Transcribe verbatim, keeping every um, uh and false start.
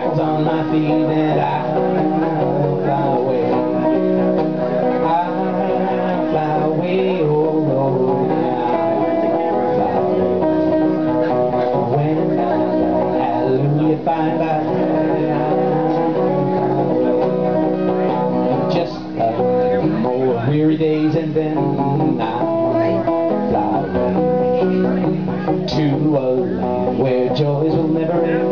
hands on my feet and I'll fly away. I'll fly away, oh Lord, I'll fly away. When I, hallelujah, bye bye. Just a more weary days and then I'll fly away to a land where joys will never end.